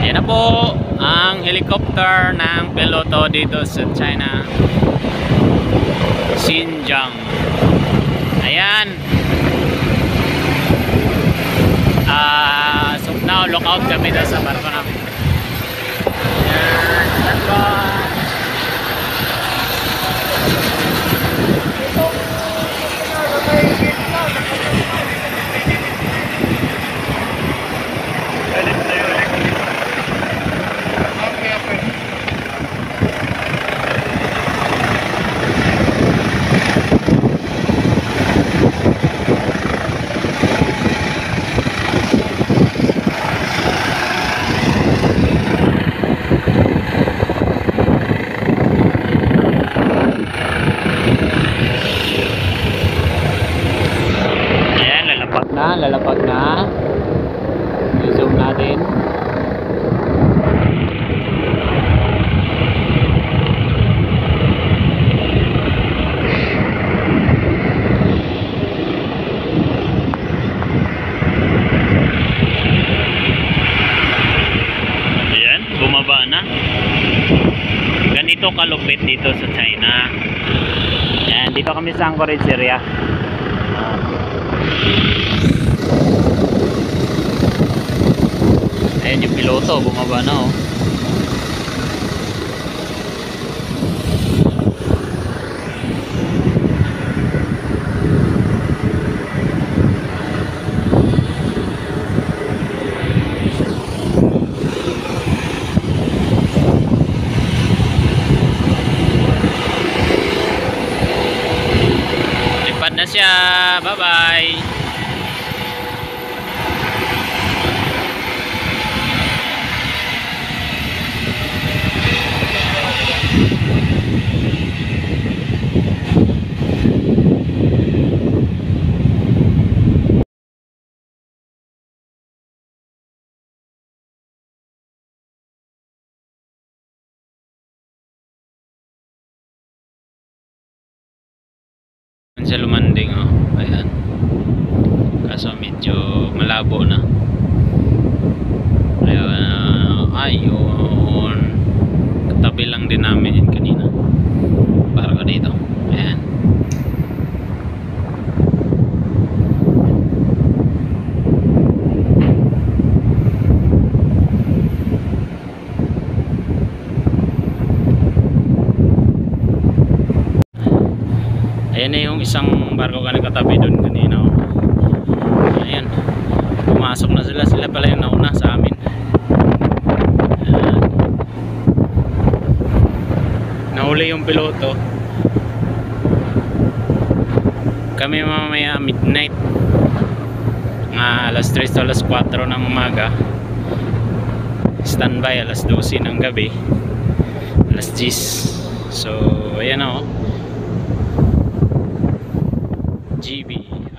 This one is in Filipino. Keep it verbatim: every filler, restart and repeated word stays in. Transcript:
Ayan na po ang helicopter ng piloto dito sa China, Xinjiang. Ayan. Uh, so now lookout kami na sa barko namin. Ayan, barko. Na, lalapag na. I-zoom natin. Ayan, bumaba na. Ganito kalupit dito sa China. Ayan, dito kami sa Anchorage Area. Ayan yung piloto, bumaba na oh. Lipad na siya, bye bye. Siya lumanding oh. Ayan. Kaso medyo malabo na. Ayan. Ayun. Katabi lang din namin yun kanina. Para ka dito. Ayan. Ayan na yung isang barko ka nakatabi doon kanina. Ayan. Pumasok na sila. Sila pala yung nauna sa amin. Ayan. Nahuli yung piloto. Kami mamaya midnight. Nga alas tres to alas kwatro ng umaga. Standby alas dose ng gabi. alas diyes. So ayan o. G B